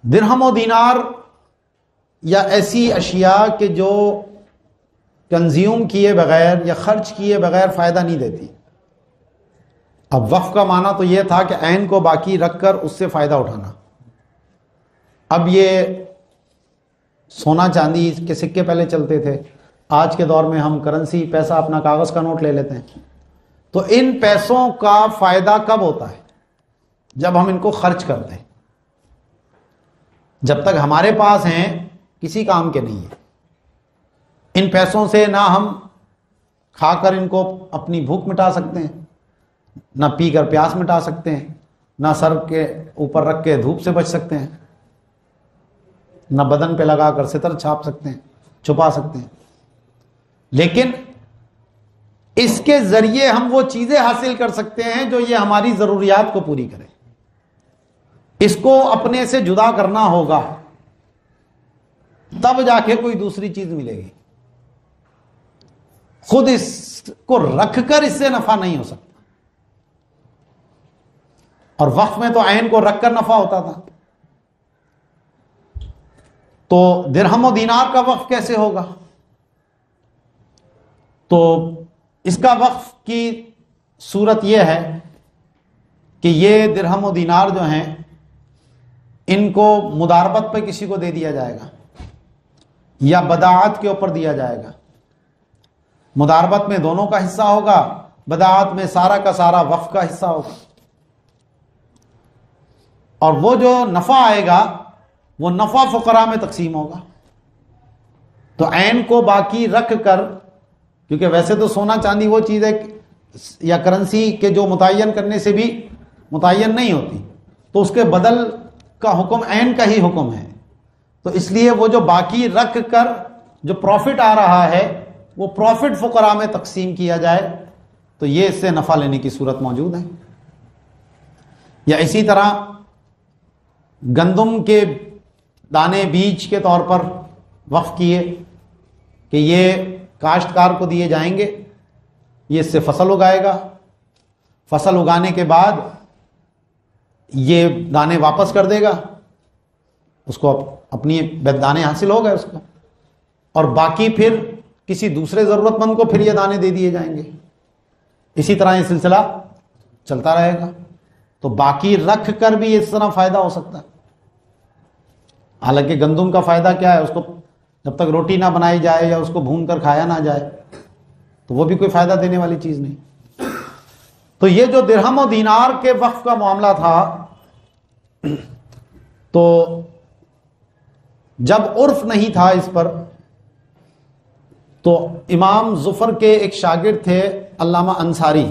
درہم و دینار یا ایسی اشیاء کہ جو کنزیوم کیے بغیر یا خرچ کیے بغیر فائدہ نہیں دیتی. اب وقف کا معنی تو یہ تھا کہ عین کو باقی رکھ کر اس سے فائدہ اٹھانا. اب یہ سونا چاندی کے سکے پہلے چلتے تھے، آج کے دور میں ہم کرنسی پیسہ اپنا کاغذ کا نوٹ لے لیتے ہیں. تو ان پیسوں کا فائدہ کب ہوتا ہے؟ جب ہم ان کو خرچ کرتے ہیں. جب تک ہمارے پاس ہیں کسی کام کے نہیں ہے. ان پیسوں سے نہ ہم کھا کر ان کو اپنی بھوک مٹا سکتے ہیں، نہ پی کر پیاس مٹا سکتے ہیں، نہ سر کے اوپر رکھ کے دھوپ سے بچ سکتے ہیں، نہ بدن پہ لگا کر ستر چھاپ سکتے ہیں، چھپا سکتے ہیں. لیکن اس کے ذریعے ہم وہ چیزیں حاصل کر سکتے ہیں جو یہ ہماری ضروریات کو پوری کرے. اس کو اپنے سے جدا کرنا ہوگا تب جا کے کوئی دوسری چیز ملے گی. خود اس کو رکھ کر اس سے نفع نہیں ہو سکتا. اور وقف میں تو عین کو رکھ کر نفع ہوتا تھا. تو درہم و دینار کا وقف کیسے ہوگا؟ تو اس کا وقف کی صورت یہ ہے کہ یہ درہم و دینار جو ہیں ان کو مداربت پہ کسی کو دے دیا جائے گا یا بداعت کے اوپر دیا جائے گا. مداربت میں دونوں کا حصہ ہوگا، بداعت میں سارا کا سارا وقف کا حصہ ہوگا. اور وہ جو نفع آئے گا وہ نفع فقراء میں تقسیم ہوگا. تو عین کو باقی رکھ کر، کیونکہ ویسے تو سونا چاندی وہ چیز ہے یا کرنسی کے جو متعین کرنے سے بھی متعین نہیں ہوتی، تو اس کے بدل کا حکم عین کا ہی حکم ہے. تو اس لیے وہ جو باقی رکھ کر جو پروفٹ آ رہا ہے وہ پروفٹ فقراء میں تقسیم کیا جائے، تو یہ اس سے نفع لینے کی صورت موجود ہے. یا اسی طرح گندم کے دانے بیج کے طور پر وقف کیے کہ یہ کاشتکار کو دیے جائیں گے، یہ اس سے فصل اگائے گا، فصل اگانے کے بعد یہ دانے واپس کر دے گا، اس کو اپنی دانے حاصل ہو گئے اس کو، اور باقی پھر کسی دوسرے ضرورت مند کو پھر یہ دانے دے دیے جائیں گے. اسی طرح یہ سلسلہ چلتا رہے گا. تو باقی رکھ کر بھی اس طرح فائدہ ہو سکتا ہے. حالانکہ گندم کا فائدہ کیا ہے؟ اس کو جب تک روٹی نہ بنائی جائے یا اس کو بھون کر کھایا نہ جائے تو وہ بھی کوئی فائدہ دینے والی چیز نہیں. تو یہ جو درہم و دینار کے وقف کا معاملہ تھا، تو جب عرف نہیں تھا اس پر، تو امام ظفر کے ایک شاگرد تھے علامہ انصاری،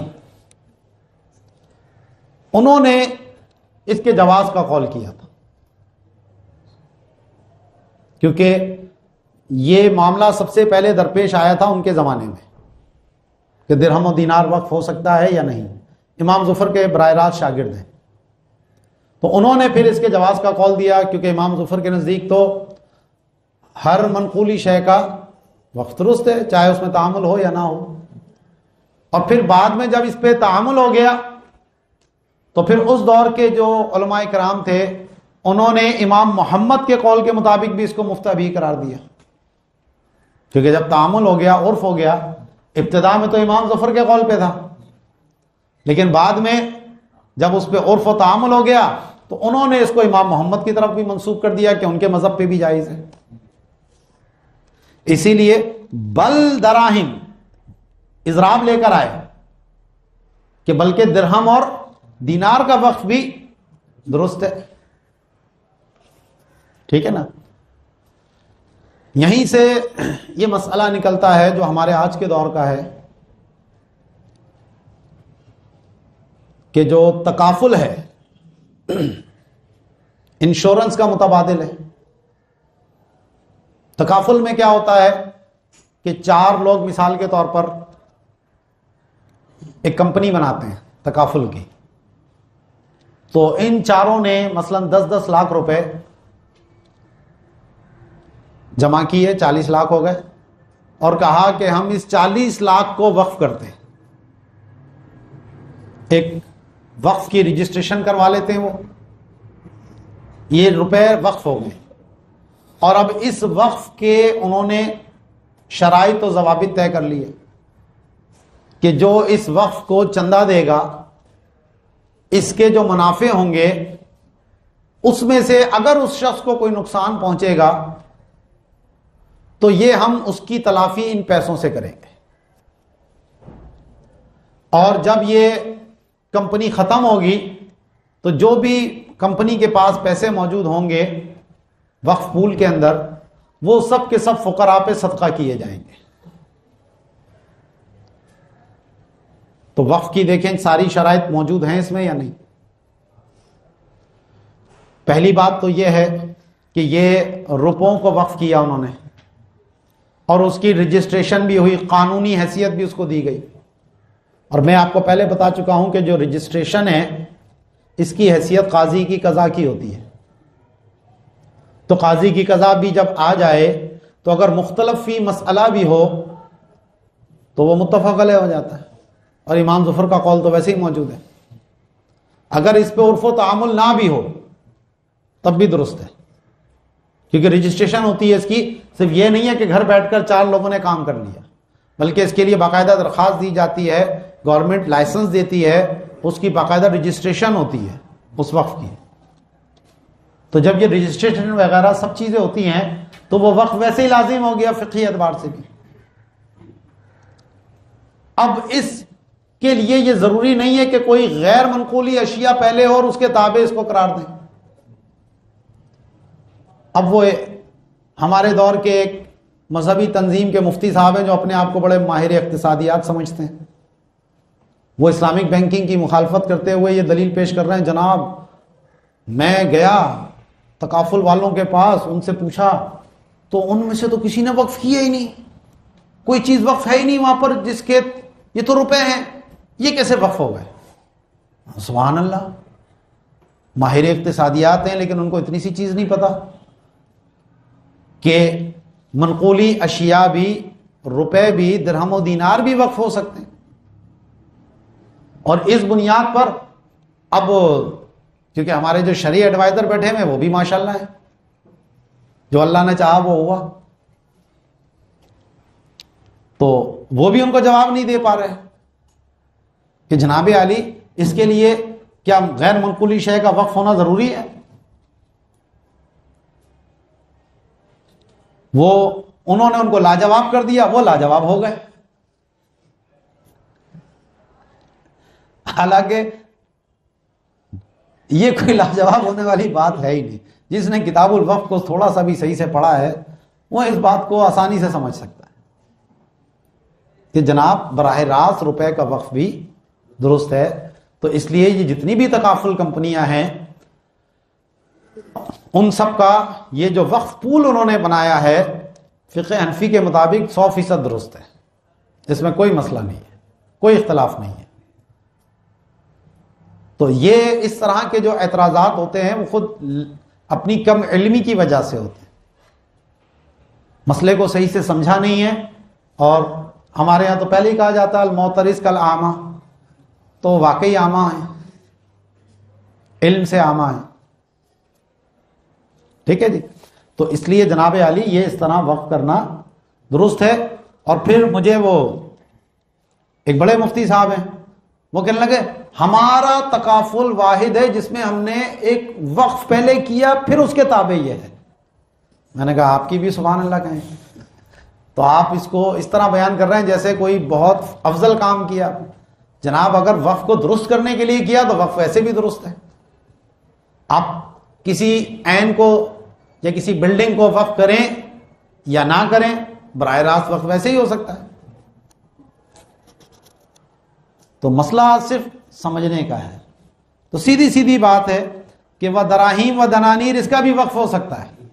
انہوں نے اس کے جواز کا قول کیا تھا. کیونکہ یہ معاملہ سب سے پہلے درپیش آیا تھا ان کے زمانے میں کہ درہم و دینار وقف ہو سکتا ہے یا نہیں. امام ظفر کے براہ راست شاگرد ہیں، تو انہوں نے پھر اس کے جواز کا قول دیا، کیونکہ امام ظفر کے نزدیک تو ہر منقولی شے کا وقف درست ہے، چاہے اس میں تعامل ہو یا نہ ہو. اور پھر بعد میں جب اس پہ تعامل ہو گیا تو پھر اس دور کے جو علماء کرام تھے انہوں نے امام محمد کے قول کے مطابق بھی اس کو مفتہ قرار دیا. کیونکہ جب تعامل ہو گیا، عرف ہو گیا، ابتدا میں تو امام ظفر کے قول پہ تھا، لیکن بعد میں جب اس پہ عرف و تعامل ہو گیا تو انہوں نے اس کو امام محمد کی طرف بھی منسوب کر دیا کہ ان کے مذہب پہ بھی جائز ہے. اسی لیے بل دراہم اضراب لے کر آئے کہ بلکہ درہم اور دینار کا وقف بھی درست ہے. ٹھیک ہے نا؟ یہیں سے یہ مسئلہ نکلتا ہے جو ہمارے آج کے دور کا ہے کہ جو تکافل ہے انشورنس کا متبادل ہے. تکافل میں کیا ہوتا ہے کہ 4 لوگ مثال کے طور پر ایک کمپنی بناتے ہیں تکافل کی، تو ان چاروں نے مثلا 10-10 لاکھ روپے جمع کیے، 40 لاکھ ہو گئے، اور کہا کہ ہم اس 40 لاکھ کو وقف کرتے ہیں. ایک وقف کی رجسٹریشن کروا لیتے ہیں وہ، یہ روپے وقف ہو گئے، اور اب اس وقف کے انہوں نے شرائط و ضوابط طے کر لیے کہ جو اس وقف کو چندہ دے گا، اس کے جو منافع ہوں گے، اس میں سے اگر اس شخص کو کوئی نقصان پہنچے گا تو یہ ہم اس کی تلافی ان پیسوں سے کریں گے، اور جب یہ کمپنی ختم ہوگی تو جو بھی کمپنی کے پاس پیسے موجود ہوں گے وقف پول کے اندر، وہ سب کے سب فقراء پہ صدقہ کیے جائیں گے۔ تو وقف کی دیکھیں ساری شرائط موجود ہیں اس میں یا نہیں؟ پہلی بات تو یہ ہے کہ یہ روپوں کو وقف کیا انہوں نے، اور اس کی رجسٹریشن بھی ہوئی، قانونی حیثیت بھی اس کو دی گئی۔ اور میں آپ کو پہلے بتا چکا ہوں کہ جو رجسٹریشن ہے اس کی حیثیت قاضی کی قضا کی ہوتی ہے، تو قاضی کی قضا بھی جب آ جائے تو اگر مختلف فی مسئلہ بھی ہو تو وہ متفق علیہ ہو جاتا ہے، اور امام ظفر کا قول تو ویسے ہی موجود ہے۔ اگر اس پہ عرف و تعامل نہ بھی ہو تب بھی درست ہے، کیونکہ رجسٹریشن ہوتی ہے اس کی، صرف یہ نہیں ہے کہ گھر بیٹھ کر 4 لوگوں نے کام کر لیا، بلکہ اس کے لیے باقاعدہ درخواست دی جاتی ہے، گورنمنٹ لائسنس دیتی ہے، اس کی باقاعدہ رجسٹریشن ہوتی ہے اس وقف کی۔ تو جب یہ رجسٹریشن وغیرہ سب چیزیں ہوتی ہیں تو وہ وقف ویسے ہی لازم ہو گیا فقہی اعتبار سے بھی۔ اب اس کے لیے یہ ضروری نہیں ہے کہ کوئی غیر منقولی اشیاء پہلے ہو اور اس کے تابع اس کو قرار دیں۔ اب وہ ہمارے دور کے ایک مذہبی تنظیم کے مفتی صاحب ہیں جو اپنے آپ کو بڑے ماہر اقتصادیات سمجھتے ہیں، وہ اسلامک بینکنگ کی مخالفت کرتے ہوئے یہ دلیل پیش کر رہے ہیں، جناب میں گیا تکافل والوں کے پاس، ان سے پوچھا تو ان میں سے تو کسی نے وقف کیا ہی نہیں، کوئی چیز وقف ہے ہی نہیں وہاں پر، جس کے یہ تو روپے ہیں، یہ کیسے وقف ہو گئے؟ سبحان اللہ، ماہر اقتصادیات ہیں لیکن ان کو اتنی سی چیز نہیں پتا کہ منقولی اشیاء بھی، روپے بھی، درہم و دینار بھی وقف ہو سکتے ہیں۔ اور اس بنیاد پر اب کیونکہ ہمارے جو شرعی ایڈوائزر بیٹھے ہیں وہ بھی ماشاءاللہ ہیں، جو اللہ نے چاہا وہ ہوا، تو وہ بھی ان کو جواب نہیں دے پا رہے کہ جناب عالی اس کے لیے کیا غیر منقولی شے کا وقف ہونا ضروری ہے؟ وہ انہوں نے ان کو لاجواب کر دیا، وہ لاجواب ہو گئے۔ حالانکہ یہ کوئی لاجواب ہونے والی بات ہے ہی نہیں، جس نے کتاب الوقف کو تھوڑا سا بھی صحیح سے پڑھا ہے وہ اس بات کو آسانی سے سمجھ سکتا ہے کہ جناب براہ راست روپے کا وقف بھی درست ہے۔ تو اس لیے یہ جتنی بھی تکافل کمپنیاں ہیں ان سب کا یہ جو وقف پول انہوں نے بنایا ہے فقہ حنفی کے مطابق 100% درست ہے، اس میں کوئی مسئلہ نہیں ہے، کوئی اختلاف نہیں ہے۔ تو یہ اس طرح کے جو اعتراضات ہوتے ہیں وہ خود اپنی کم علمی کی وجہ سے ہوتے ہیں، مسئلے کو صحیح سے سمجھا نہیں ہے۔ اور ہمارے ہاں تو پہلے ہی کہا جاتا ہے المعترض کالاعمی، تو واقعی اعمیٰ ہیں، علم سے اعمیٰ ہیں، ٹھیک ہے جی۔ تو اس لیے جناب عالی یہ اس طرح وقف کرنا درست ہے۔ اور پھر مجھے وہ ایک بڑے مفتی صاحب ہیں، وہ کہنے لگے ہمارا تکافل واحد ہے جس میں ہم نے ایک وقف پہلے کیا پھر اس کے تابع یہ ہے۔ میں نے کہا آپ کی بھی سبحان اللہ کہیں، تو آپ اس کو اس طرح بیان کر رہے ہیں جیسے کوئی بہت افضل کام کیا۔ جناب اگر وقف کو درست کرنے کے لیے کیا تو وقف ویسے بھی درست ہے۔ آپ کسی عین کو یا کسی بلڈنگ کو وقف کریں یا نہ کریں، براہ راست وقف ویسے ہی ہو سکتا ہے۔ تو مسئلہ صرف سمجھنے کا ہے۔ تو سیدھی سیدھی بات ہے کہ وہ دراہیم و دنانیر اس کا بھی وقف ہو سکتا ہے،